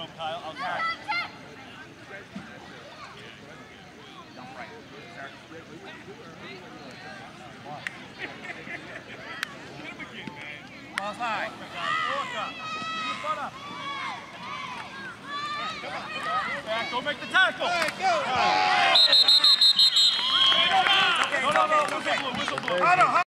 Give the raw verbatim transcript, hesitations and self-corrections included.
Jump, Kyle. I'll catch. Jump right. Ball's high. Walk up. Keep your butt up. Back, go make the tackle. All right, go. No, no, no. Whistle blow. Whistle blow. Hold on.